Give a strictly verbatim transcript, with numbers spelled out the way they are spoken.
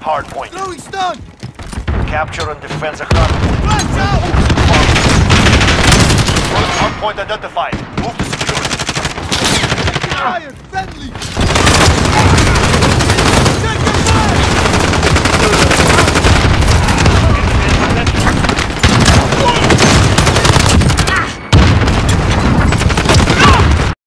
hardpoint. Throwing stun! Capture and defend the hardpoint. Lights out! Hardpoint identified. Move to